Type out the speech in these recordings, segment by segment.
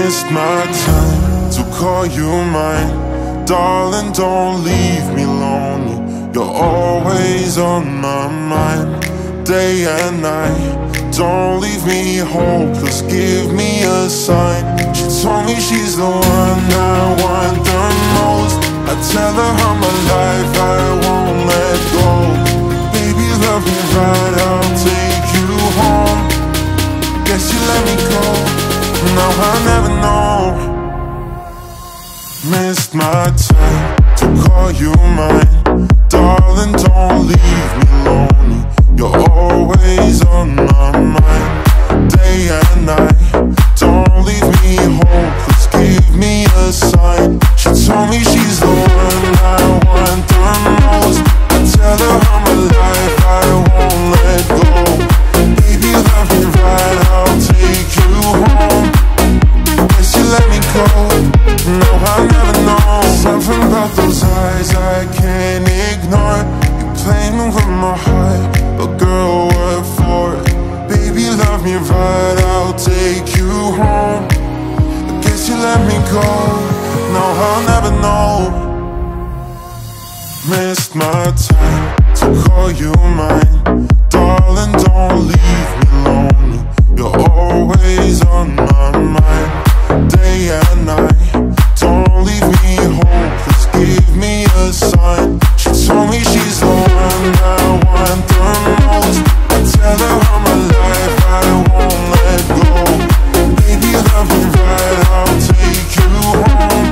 Missed my time to call you mine. Darling, don't leave me lonely. You're always on my mind, day and night. Don't leave me hopeless, give me a sign. She told me she's the one I want the most. I tell her I'm alive, I won't let go. Baby, love me right, I'll take you home. Guess you let me go, now I'll never know. Missed my time to call you mine. Darling, don't leave me lonely. You're always on my mind, day and night. Don't leave me hopeless, give me a sign. She told me she's the one I want the most. I tell her I'm alive, I won't let go. Baby, love me right, I'll take you home. Guess you let me go, no, I'll never know. Something about those eyes I can't ignore. You playing with my heart, but girl, what for? Baby, love me right, I'll take you home. I guess you let me go, no, I'll never know. Missed my time to call you mine. Darling, don't leave me lonely. You're always on my mind, day and night. Don't leave me hopeless, give me a sign. She told me she's the one I want the most. I tell her I'm alive, I won't let go. Baby, love me right, I'll take you home.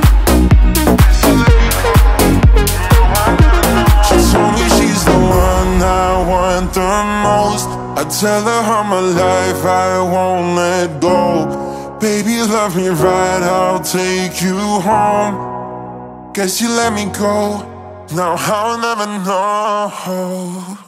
She told me she's the one I want the most. I tell her I'm alive, I won't let go. Baby, love me right, I'll take you home. Guess you let me go, now I'll never know.